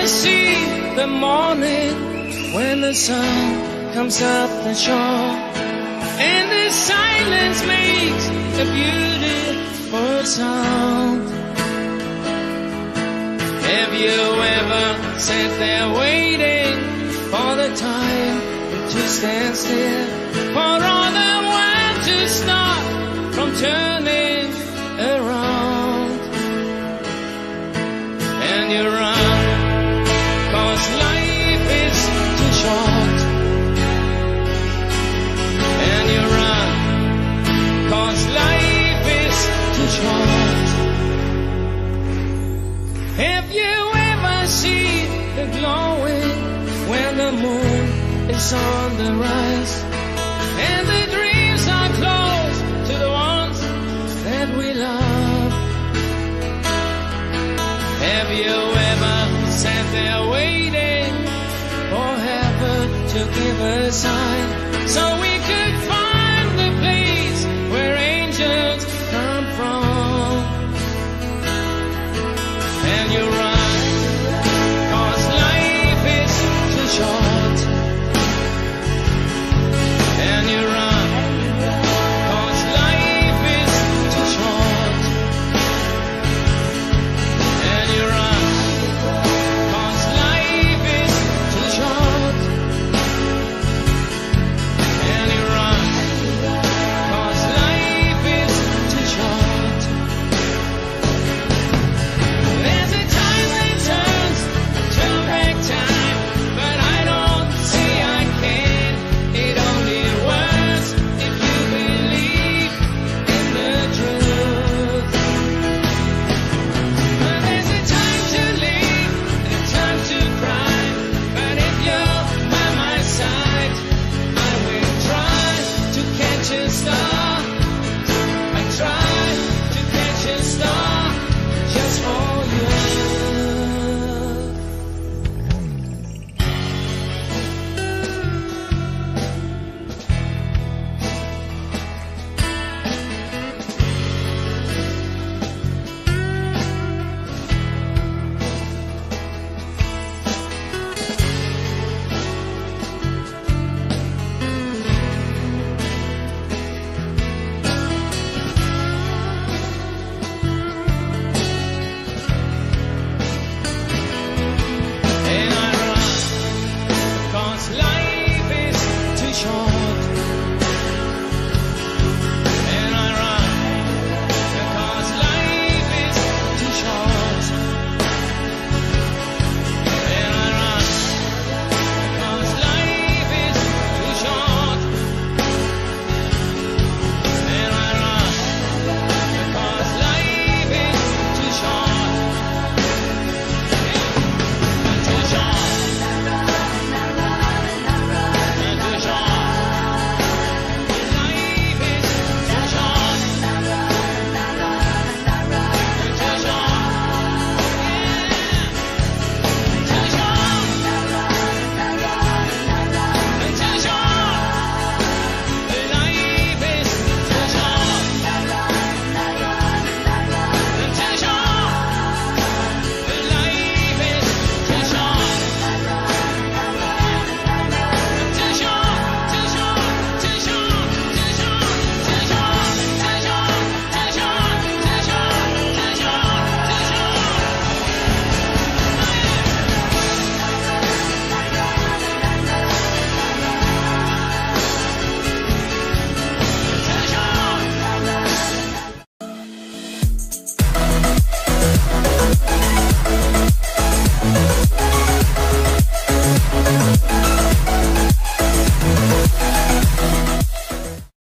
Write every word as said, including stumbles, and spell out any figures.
see the morning when the sun comes up the shore, and the silence makes a beautiful sound? Have you ever sat there waiting for the time to stand still, for all the world to stop from turning around? And you run, 'cause life is too short. And you run, 'cause life is too short. Have you ever seen the glowing when the moon is on the rise, and the dreams are close to the ones that we love? Have you ever sat there waiting for heaven to give a sign?